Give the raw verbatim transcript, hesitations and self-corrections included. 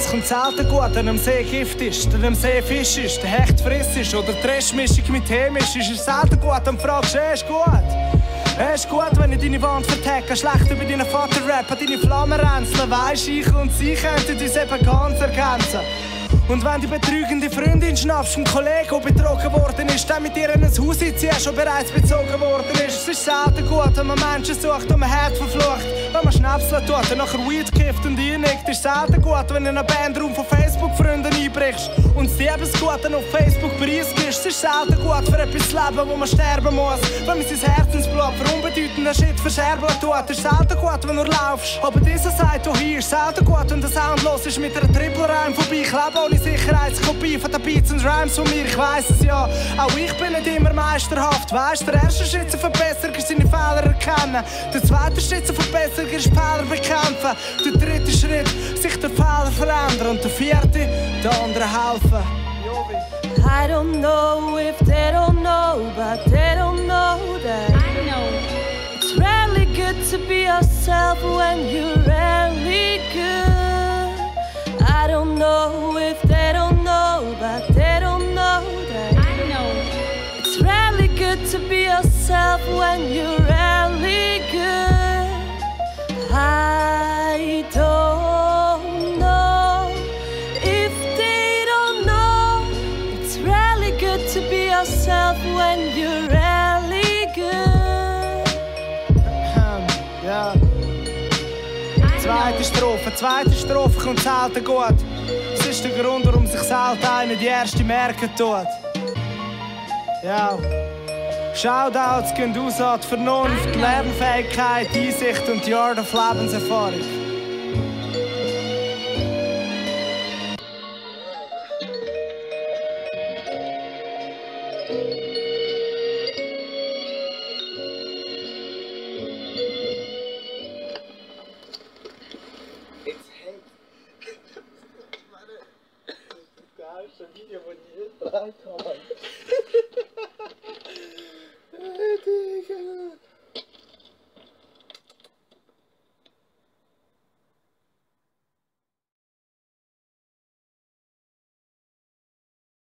Es kommt selten gut, wenn am See Gift ist, wenn am See Fisch ist, der Hecht friss ist oder die Restmischung mit Tee mischt. Ist es selten gut, dann fragst du, ist gut? Es ist gut, wenn ich deine Wand vertecke, schlecht über deinen Vater rappe, deine Flammen ränzeln. Weisst, ich und sie könnten uns eben ganz ergänzen. Und wenn die betrügende Freundin schnappst vom Kollegen, der betrogen worden ist, der mit dir in ein Haus einzieht, schon bereits bezogen worden ist. Es ist selten gut, wenn man Menschen sucht und man Herd verflucht. Wenn man Schnäpsel tut und nachher Weed kifft und einnickt. Es ist selten gut, wenn du in einen Bandraum von Facebook-Freunden einbrichst und das Liebesgute auf Facebook preisgibst. Es ist selten gut für etwas zu leben, wo man sterben muss. Wenn man sein Herzensblut für unbedeutenden Shit verscherbeln tut. Es ist selten gut, wenn du laufst, aber dieser sagt wohin. Es ist selten gut, wenn der Sound los ist mit einer Triple-Reim vorbei. Ich lebe ohne Sicherheitskopie von den Beats und Rhymes von mir. Ich weiss es ja, auch ich bin nicht immer meisterhaft. Weisst, der erste Schritt zur Verbesserung ist seine Fehler erkennen. Der zweite Schritt zur Verbesserung ist Fehler bekämpfen. Der dritte Schritt, sich der Fehler verändern. Und der vierte, den anderen helfen. I don't know if they don't know, but they don't know that I know. It's really good to be yourself when you're really good. I don't know if they don't know, but they don't know that I know. it's really good to be yourself when you're really good. I don't know if they don't know. It's really good to be yourself when you're really good. Ja. Zweite Strophe, zweite Strophe kommt selten gut. Das ist der Grund, warum sich selten einer die erste merken tut. Ja. Shoutouts gehen aus an die Vernunft, Lernfähigkeit, Einsicht und die Art of Lebenserfahrung. Jetzt hängt. Ich meine, das geilste Video, das ich je gedreht habe.